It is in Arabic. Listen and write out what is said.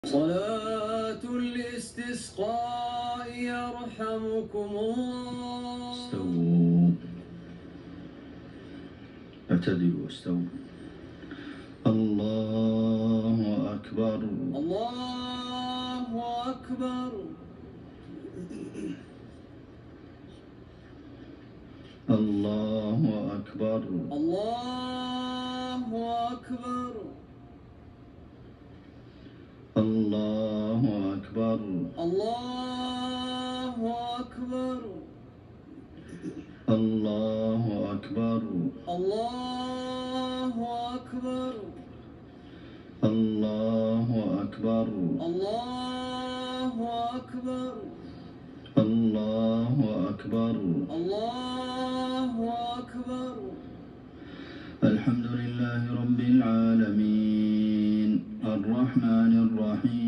صلاة الاستسقاء يرحمكم الله. استووا، اعتدلوا واستووا. الله أكبر. الله أكبر. الله أكبر. الله أكبر. الله أكبر. الله أكبر. الله أكبر. الله أكبر. الله أكبر. الله أكبر. الله أكبر. الله أكبر. الحمد لله رب العالمين الرحمن الرحيم